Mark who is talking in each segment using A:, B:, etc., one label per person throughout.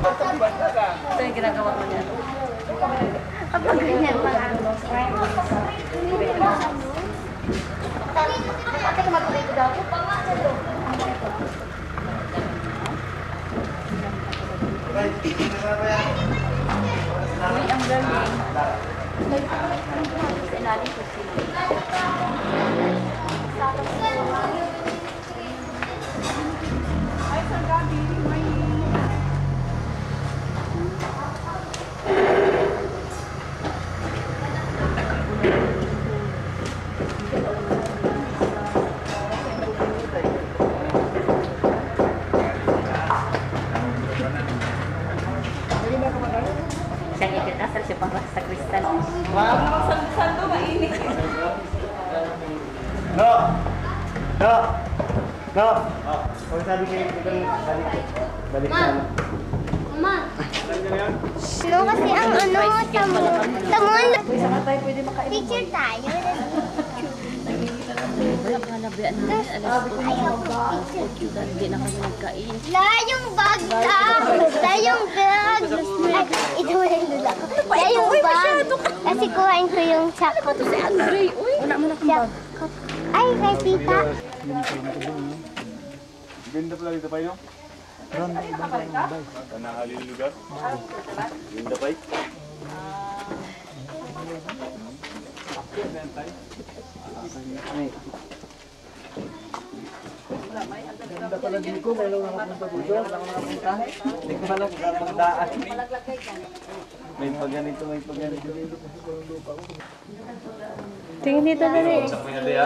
A: Ito yung ginagawa mo niya.
B: Kapag ganyan pa lang. Ate ka magpapay ko daw.
A: Uy, ang galing. Sinali ko sila.
C: Ay, sa gabi, may...
A: Siyang ikinasal siya pang sa kristal.
C: Huwag naman sando, mainit.
D: No! No! No! Kung sabi kayo, balik
B: Ma!
D: na.
B: Ma! No, kasi ang tamon. Picture tayo.
A: Pangalabian namin, alas 8. Hindi na kami nagkain.
B: Layong bag lang! Layong bag! Ay, ito wala yung lula ko. Layong bag! Kasi kuhain ko yung chako.
A: Si Andre, uy! Wala mo na kang bag.
B: Ay, kay tita.
D: Ganda pala dito pa yun? Nakahalil lugar? Ganda pa yun? Ganda pala dito, mayroon na mapunta dito. Hindi ko alam kung saan magdaan. May pagganito, may pagganito.
E: Tingin dito na rin.
D: Sa mga liya.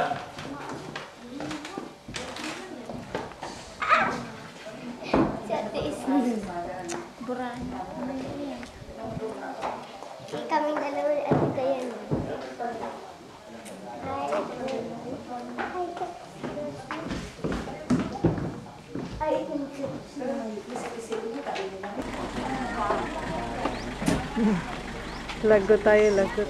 B: Si ate is buran. Kaming dalawa ni ate kaya no. Ay,
E: Lagot tayo, lagot.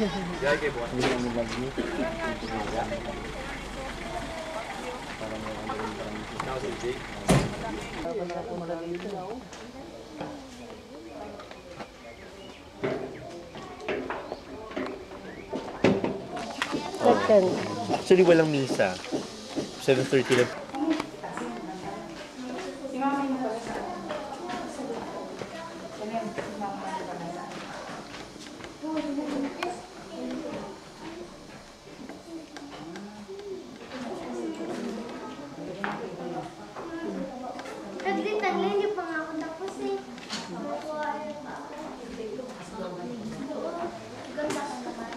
D: Actually, walang misa. 7:30 lang.
B: Nagditang lang yung pangako tapos eh. Ganda ka naman.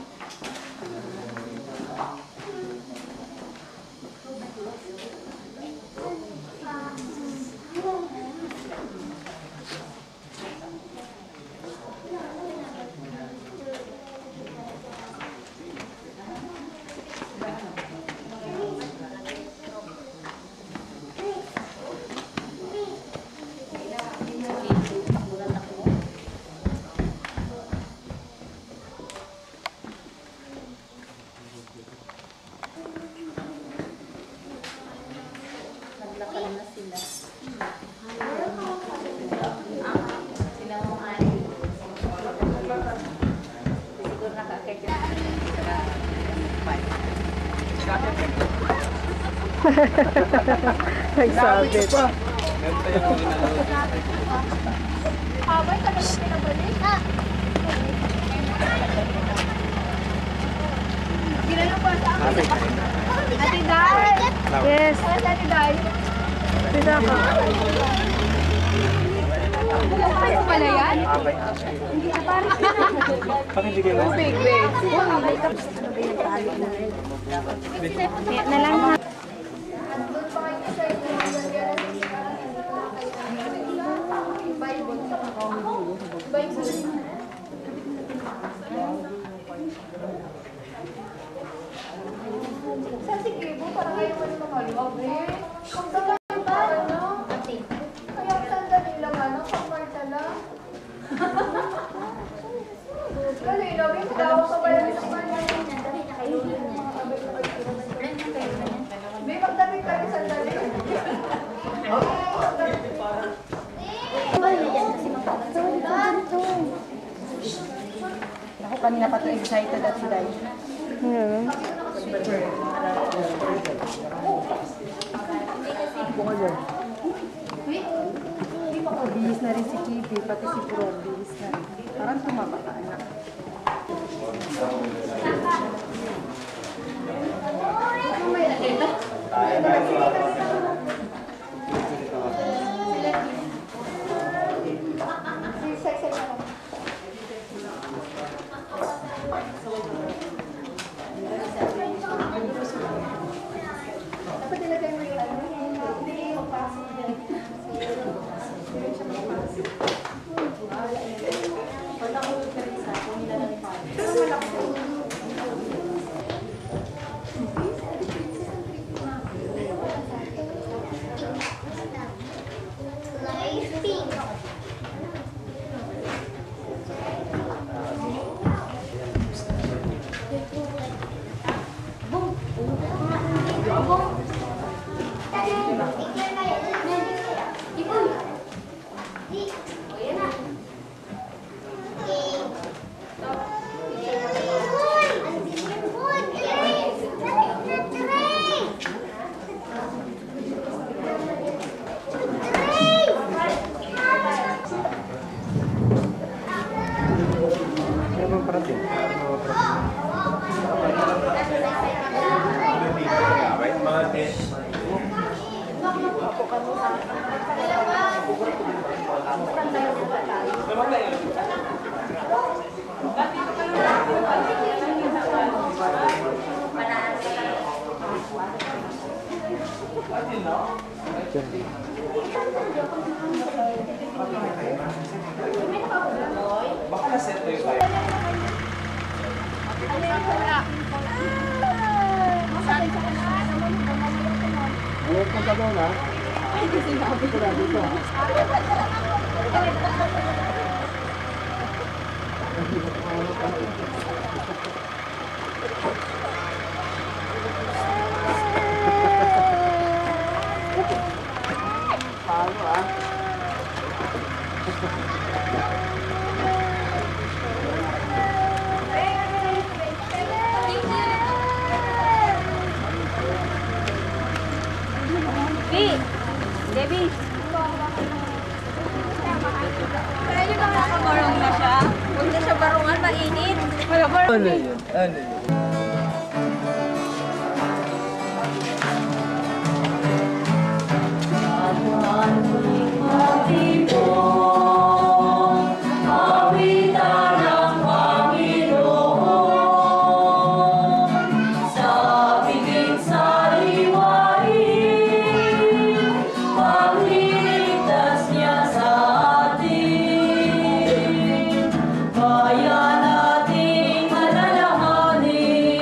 E: Nagsabit.
B: Habay ka naman pinabalik. Ginano pa sa akin. Ate Day!
E: Yes.
B: Ate Day!
E: Pita ka.
B: Ano pala yan?
D: Pakibigay mo.
B: Big, big. Na lang ha. Sa sikibo, parang ayaw mo naman maluwag eh. Kung saan ba, ano? Kaya sandali lang, ano? Kamarta lang. Dali, lobby, tawag ka pala sa kanya.
C: Kanina pa to excited at siday.
E: Ngayon.
C: Bihis na rin si Kipi, pati si Bro, bihis na rin. Parang tumaba ka, anak. Debbie! Kaya yung nakakabarong na siya. Huwag na siya barungan, mainit.
D: Ano yun? Ano yun?
F: Kaya nating alalahanin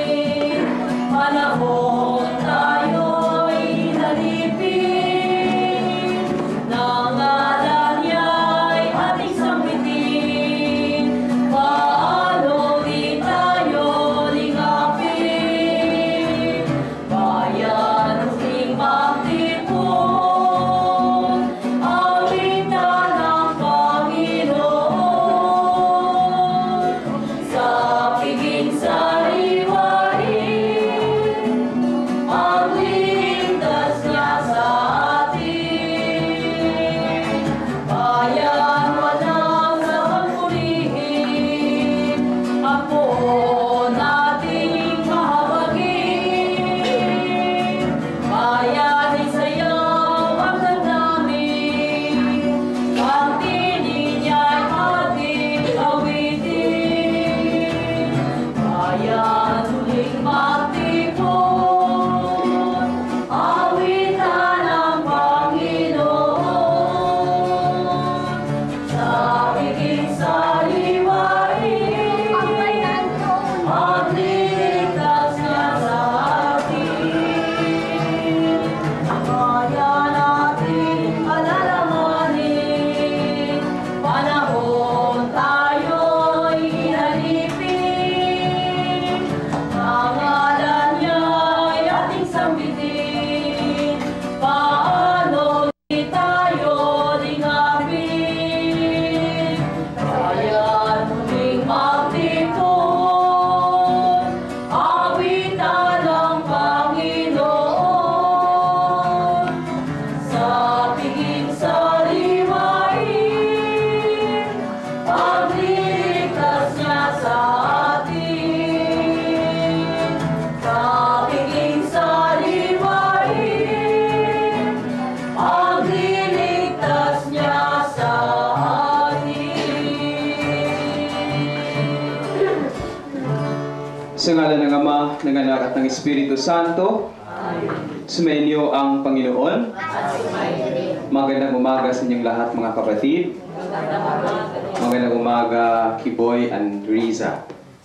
F: Sa ngalan ng Ama, ng Anak at ng Espiritu Santo. Sumainyo ang Panginoon. Magandang umaga sa inyong lahat mga kapatid. Magandang umaga, Kiboy and Riza.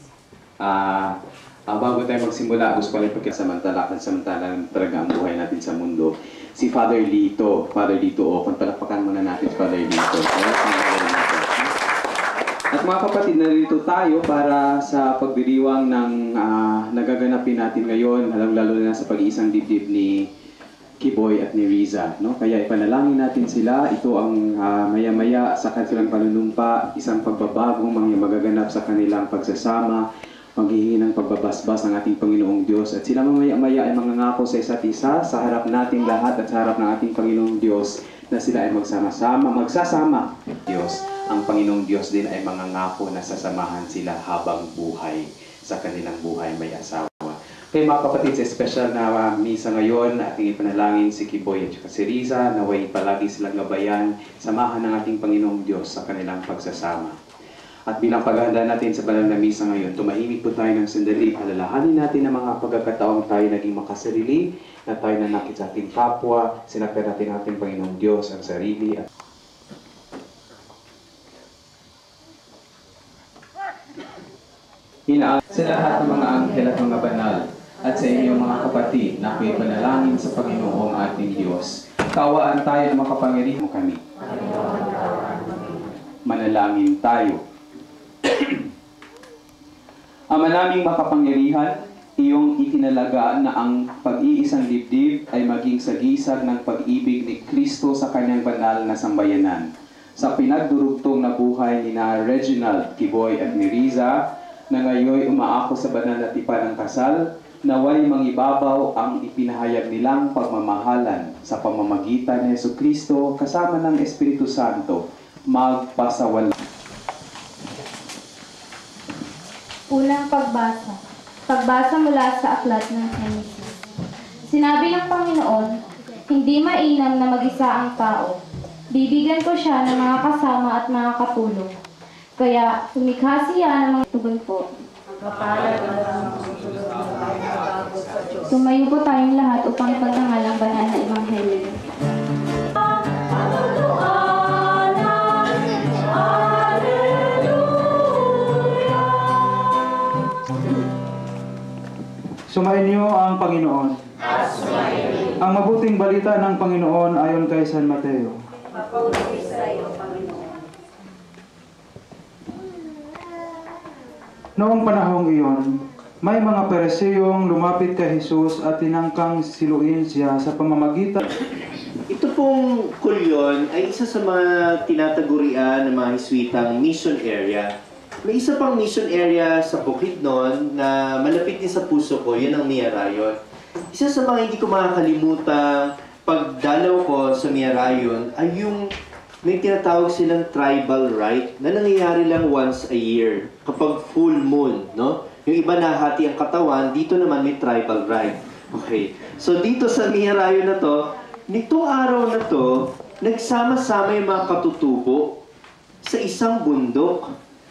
F: Bago tayo magsimula, gusto ko lang pagkasamantalakan talaga ang buhay natin sa mundo. Si Father Lito. Father Lito, kung palakpakan muna natin si Father Lito. At mga kapatid, narito tayo para sa pagdiriwang ng nagaganapin natin ngayon, lalo na sa pag-iisang dibdib ni Kiboy at ni Riza. No? Kaya ipanalangin natin sila. Ito ang maya-maya sa kanilang panunumpa, isang pagbabagong magaganap sa kanilang pagsasama, maghihingi ng pagbabasbas ng ating Panginoong Diyos. At sila mamaya-maya ay mangangako sa isa't isa sa harap nating lahat at sa harap ng ating Panginoong Diyos na sila ay magsasama Diyos. Ang Panginoong Diyos din ay mangangako na sasamahan sila habang buhay sa kanilang buhay may asawa. Kaya mga kapatid, sa espesyal na misa ngayon, ating ipanalangin si Kiboy at si Riza, naway palagi silang gabayan, samahan ng ating Panginoong Diyos sa kanilang pagsasama. At bilang paghahanda natin sa banal na misa ngayon, tumahimik po tayo ng sandali, alalahanin natin ang mga pagkakataong tayo naging makasarili, na tayo nanakit sa ating kapwa, sinapir natin ang ating Panginoong Diyos, ang sarili at sa lahat ng mga anghel at mga banal at sa inyong mga kapatid na ako'y panalangin sa Panginoong ating Diyos. Kaawaan tayo na makapangyarihan mo kami. Manalangin tayo. Ama naming makapangyarihan, iyong itinalaga na ang pag-iisang dibdib ay maging sagisag ng pag-ibig ni Kristo sa kanyang banal na sambayanan. Sa pinagdurugtong na buhay ni na Reginald, Kiboy at ni Riza, na ngayon umaako sa banal na tipan ng kasal, naway mangibabaw ang ipinahayag nilang pagmamahalan sa pamamagitan ni Jesucristo kasama ng Espiritu Santo, magpasawala.
G: Unang pagbasa. Pagbasa mula sa aklat ng Henesis. Sinabi ng Panginoon, hindi mainam na mag-isa ang tao. Bibigyan ko siya ng mga kasama at mga katulong. Kaya, lumikha siya ng mga tugon po. Tumayo po tayong lahat upang ipagdangal ang banal na Ebanghelyo.
H: Sumainyo ang Panginoon. Ang mabuting balita ng Panginoon ayon kay San Mateo. Noong panahong iyon, may mga Pariseyong lumapit kay Jesus at tinangkang siluin siya sa pamamagitan.
I: Ito pong kulyon ay isa sa mga tinatagurian ng mga Hiswitang mission area. May isa pang mission area sa Bukidnon na malapit din sa puso ko, yun ang Miyarayon. Isa sa mga hindi ko makakalimutan pagdalaw ko sa Miyarayon ay yung may tinatawag silang tribal rite na nangyayari lang once a year kapag full moon, no? Yung iba nahati ang katawan, dito naman may tribal rite. Okay. So dito sa Miyarayon na to, nitong araw na to, nagsama-sama yung mga katutubo sa isang bundok.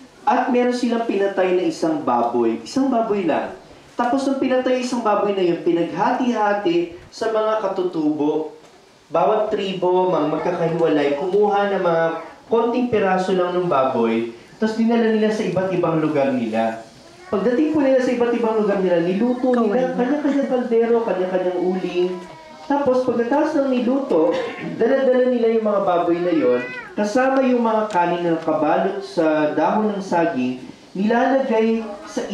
I: At meron silang pinatay na isang baboy. Isang baboy lang. Tapos nung pinatay isang baboy na yun, pinaghati-hati sa mga katutubo. Bawat tribo, mga magkakahiwalay, kumuha ng mga konting piraso lang ng baboy, tapos dinala nila sa iba't ibang lugar nila. Pagdating po nila sa iba't ibang lugar nila, niluto nila, kanya-kanyang kaldero, kanya-kanyang uling. Tapos pagkatapos ng niluto, dala-dala nila yung mga baboy na yon, kasama yung mga kanin na nakabalot sa dahon ng saging, nilalagay sa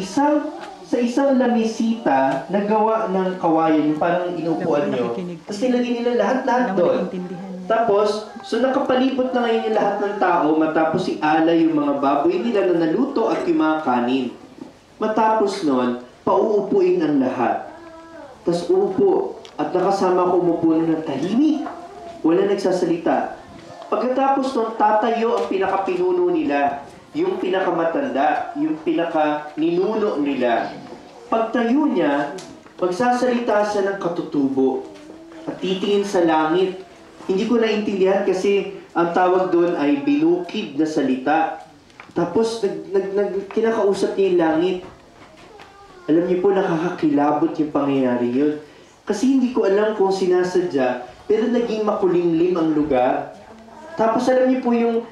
I: isang lamisita na gawa ng kawayan, yung parang inupuan nyo. Tapos nilagay nila lahat-lahat doon. Tapos, so nakapalibot na ngayon yung lahat ng tao, matapos i-ala yung mga baboy nila na naluto at yung mga kanin. Matapos nun, pauupuin ang lahat. Tapos uupo, at nakasama ko umupo na tahimik. Wala nagsasalita. Pagkatapos nun, tatayo ang pinakapinuno nila. Yung pinakamatanda, yung pinaka-ninuno nila. Pagtayo niya, magsasalita siya ng katutubo at titingin sa langit. Hindi ko naintindihan kasi ang tawag doon ay binukid na salita. Tapos kinakausap niya yung langit. Alam niyo po, nakakakilabot yung pangyayari yun. Kasi hindi ko alam kung sinasadya, pero naging makulimlim ang lugar. Tapos alam niyo po yung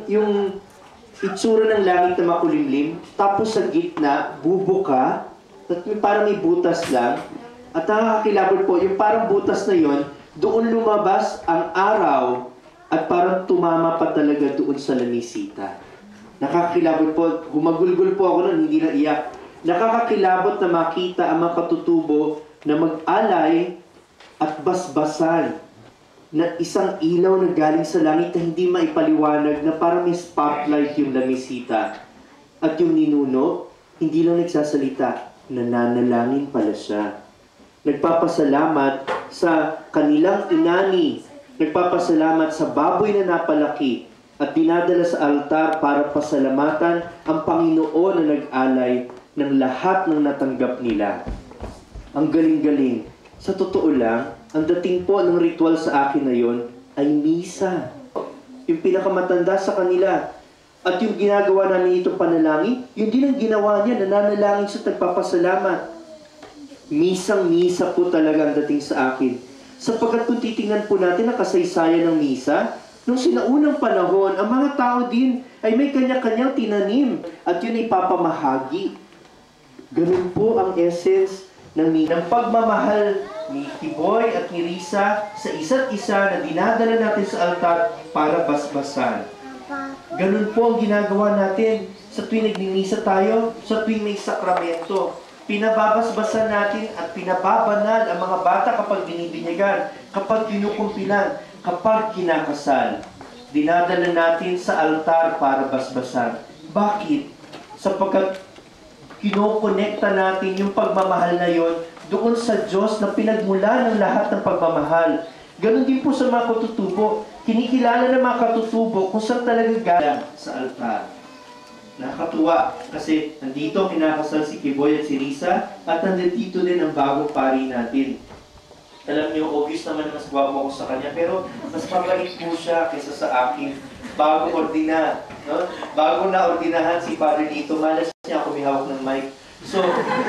I: itsura ng langit na makulimlim, tapos sa gitna, bubuka, at parang may butas lang. At nakakakilabot po, yung parang butas na yon, doon lumabas ang araw at parang tumama pa talaga doon sa lamisita. Nakakakilabot po, humagulgol po ako nun, hindi na iyak. Nakakakilabot na makita ang mga katutubo na mag-alay at basbasan na isang ilaw na galing sa langit na hindi maipaliwanag na parang may spotlight yung lamisita. At yung ninuno, hindi lang nagsasalita, nananalangin pala siya. Nagpapasalamat sa kanilang inani, nagpapasalamat sa baboy na napalaki at dinadala sa altar para pasalamatan ang Panginoon na nag-alay ng lahat ng natanggap nila. Ang galing-galing. Sa totoo lang, ang dating po ng ritual sa akin na yon ay misa. Yung pinakamatanda sa kanila. At yung ginagawa namin itong panalangin, yun din ang ginawa niya, nananalangin siya, nagpapasalamat. Misang-misa po talaga ang dating sa akin. Sapagkat kung titingnan po natin ang kasaysayan ng misa, nung sinaunang panahon, ang mga tao din ay may kanya-kanyang tinanim at yun ay papamahagi. Ganun po ang essence ng pagmamahal ni Kiboy at ni Risa sa isa't isa na dinadala natin sa altar para basbasan. Ganun po ang ginagawa natin sa tuwing nagmimisa tayo, sa tuwing may sakramento. Pinababasbasan natin at pinababanal ang mga bata kapag binibinyagan, kapag kinukumpilan, kapag kinakasal. Dinadala natin sa altar para basbasan. Bakit? Sapagkat kinokonekta natin yung pagmamahal na yon doon sa Diyos na pinagmula ng lahat ng pagmamahal. Ganon din po sa mga katutubo. Kinikilala ng mga katutubo kung saan talaga galing sa altar. Nakakatuwa kasi nandito kinakasal si Kiboy at si Risa at nandito din ang bagong pari natin. Alam niyo, obvious naman na mas gwapo ako sa kanya, pero mas mabait po siya kaysa sa akin. Bago ordina, no? Bago na ordinahan si Padre dito, malas niya ako may hawak ng mic. So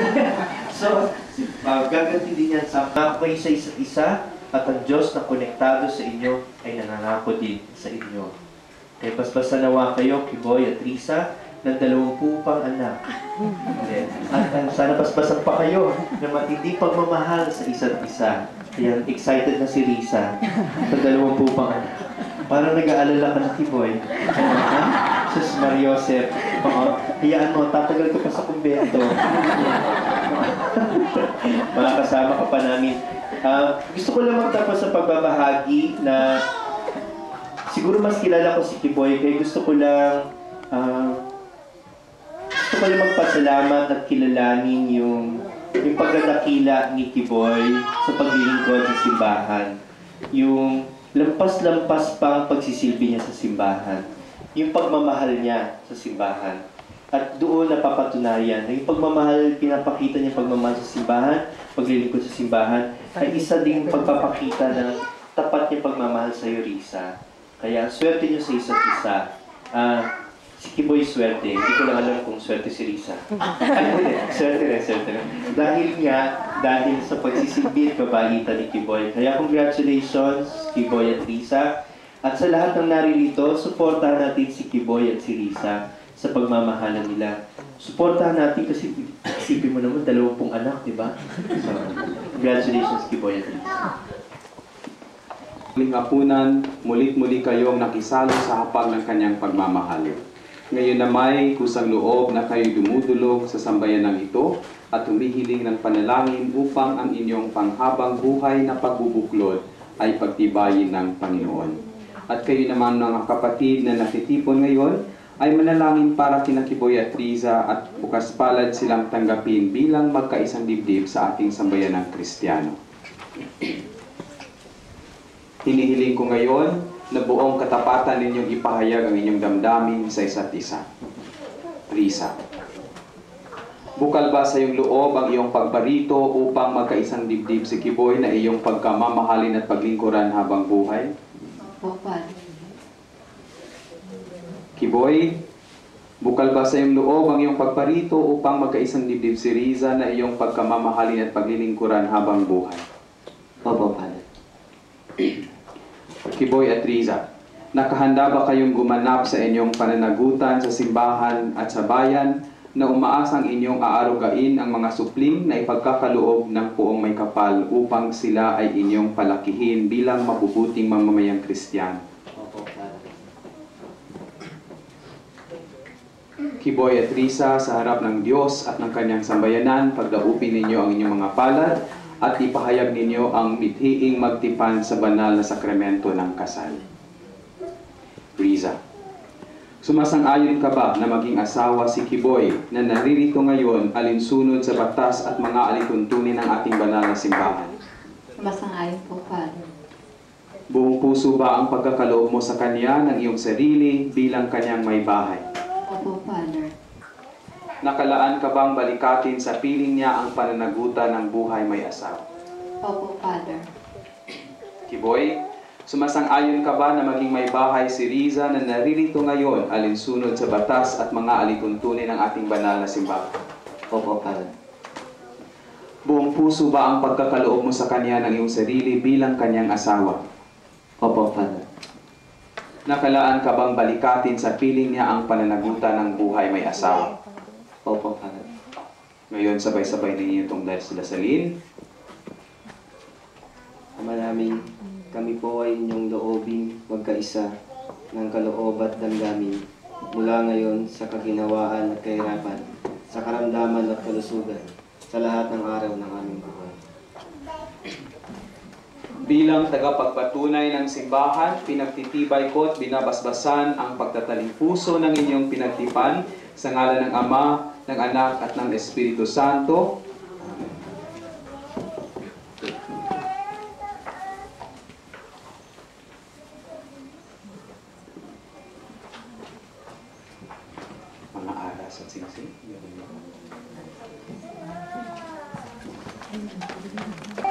I: gaganti din yan sa kayo sa isa't isa at ang Diyos na konektado sa inyo ay nanangako din sa inyo. Kaya basbasa nawa kayo, Kiboy at Risa, ng 20 pang anak. At sana basbasan pa kayo na matindi pagmamahal sa isa't isa. Kaya excited na si Risa sa 20 pang anak. Parang nag-aalala ka na, Kiboy. Sus Mariosep. Hayaan mo, tatagal ko pa sa kumbento. Mga kasama ka pa namin. Gusto ko lang magtapos sa pagbabahagi na siguro mas kilala ko si Kiboy, kaya gusto ko lang magpasalamat at kilalanin yung pagdadakila ni Kiboy sa paglilingkod sa simbahan. Yung lampas-lampas pang pagsisilbi niya sa simbahan. Yung pagmamahal niya sa simbahan. At doon napapatunayan na yung pagmamahal, pinapakita niya pagmamahal sa simbahan, paglilingkod sa simbahan, ay isa ding pagpapakita ng tapat niya pagmamahal sa iyo, Risa. Kaya swerte niyo sa isa't isa. Si Kiboy swerte. Hindi ko lang alam kung swerte si Risa. Swerte rin. Dahil sa pagsisilbi at kabaitan ni Kiboy. Kaya congratulations, Kiboy at Risa. At sa lahat ng naririto, suportahan natin si Kiboy at si Risa sa pagmamahalan nila. Suportahan natin kasi isipin mo naman, 20 anak, di ba? So, congratulations, Kiboy at Risa.
F: Muling hapunan, mulit-muli kayong nakisalo sa hapag ng kanyang pagmamahal. Ngayon na may kusang loob na kayo dumudulog sa sambayanang ito at humihiling ng panalangin upang ang inyong panghabang buhay na pagbubuklod ay pagtibayin ng Panginoon. At kayo naman mga kapatid na nakitipon ngayon ay manalangin para kina Kiboy at Risa at bukas palad silang tanggapin bilang magkaisang dibdib sa ating sambayanang Kristiyano. Hinihiling ko ngayon na buong katapatan ninyong ipahayag ang inyong damdamin sa isa't isa. Risa, bukal ba sa iyong loob ang iyong pagbarito upang magkaisang dibdib si Kiboy na iyong pagkamamahalin at paglingkuran habang buhay?
A: Bukal.
F: Kiboy, Bukal ba sa iyong loob ang iyong pagparito upang magkaisang dibdib si Riza na iyong pagkamamahalin at paglilingkuran habang buhay?
D: Opo, Father.
F: Kiboy at Riza, nakahanda ba kayong gumanap sa inyong pananagutan sa simbahan at sa bayan na umaasang inyong aarugain ang mga supling na ipagkakaloob ng Poong May Kapal upang sila ay inyong palakihin bilang mabubuting mamamayang Kristiyano?
D: Opo, Father.
F: Kiboy at Riza, sa harap ng Diyos at ng kanyang sambayanan, pagdaupin ninyo ang inyong mga palad at ipahayag ninyo ang mithiing magtipan sa banal na sakramento ng kasal. Riza, sumasang-ayon ka ba na maging asawa si Kiboy na naririto ngayon alinsunod sa batas at mga alituntunin ng ating banal na simbahan?
J: Sumasang-ayon po, Father.
F: Buong puso ba ang pagkakaloob mo sa kanya ng iyong sarili bilang kanyang may bahay?
J: Opo, Father.
F: Nakalaan ka bang balikatin sa piling niya ang pananagutan ng buhay may asawa?
J: Opo, Father.
F: Kiboy, sumasang-ayon ka ba na maging may bahay si Riza na naririto ngayon alinsunod sa batas at mga alituntunin ng ating banal na simbahan?
D: Opo, Father.
F: Buong puso ba ang pagkakaloob mo sa kanya ng iyong sarili bilang kanyang asawa?
D: Opo, Father.
F: Nakalaan ka bang balikatin sa piling niya ang pananagutan ng buhay may asawa?
D: Opo, Father.
F: Ngayon, sabay-sabay ninyo itong dasalin.
D: Ama namin, kami po ay inyong loobing magkaisa ng kaloob at damdamin mula ngayon sa kaginawaan at kahirapan, sa karamdaman at kalusugan, sa lahat ng araw ng aming buhay.
F: Bilang tagapagpatunay ng simbahan, pinagtitibay ko at binabasbasan ang pagtataling puso ng inyong pinagtipan sa ngalan ng Ama, ng Anak at ng Espiritu Santo. Mga aras at singsing.